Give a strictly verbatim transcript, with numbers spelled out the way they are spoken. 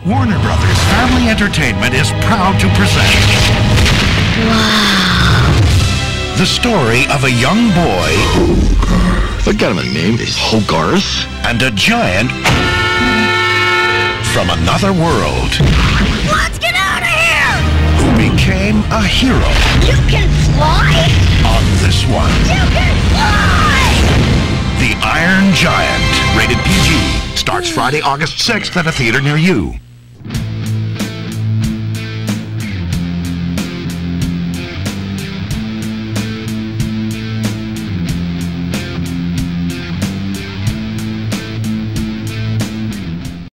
Warner Brothers Family Entertainment is proud to present... Wow. The story of a young boy... They got him a name. Is Hogarth? And a giant... from another world. Let's get out of here! Who became a hero. You can fly? On this one. You can fly! The Iron Giant. Rated P G. Starts Friday, August sixth at a theater near you.